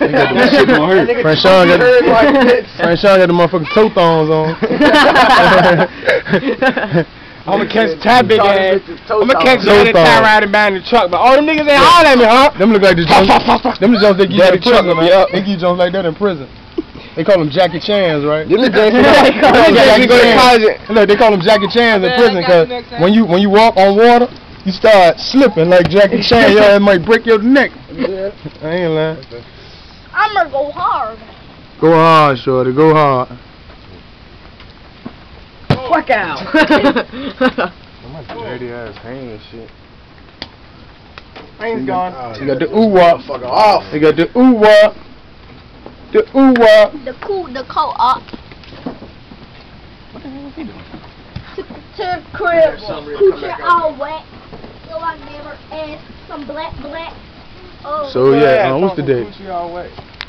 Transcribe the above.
That shit gonna hurt. Frank Sean got the motherfucking toe thongs on. I'ma catch Ty big ass. I'ma catch Ty riding behind the truck, but all them niggas ain't hollering at me, huh? Them look like the Jones. Them the Jones they give you in prison, man. They give you Jones like that in prison. They call them Jackie Chans, right? Them the Look, they call them Jackie Chans in prison because when you walk on water, you start slipping like Jackie Chan. Yo, it might break your neck. Yeah. I ain't lying. I'm gonna go hard. Go hard, shorty. Go hard. Fuck out. My dirty ass hand and shit. Hands gone. You got the ooh-wah. Fuck off. You got the ooh-wah. The ooh-wah. The co-op. What the hell is he doing? To the crib. Coochie all wet. So I never asked some black. Oh. So yeah, what's the date?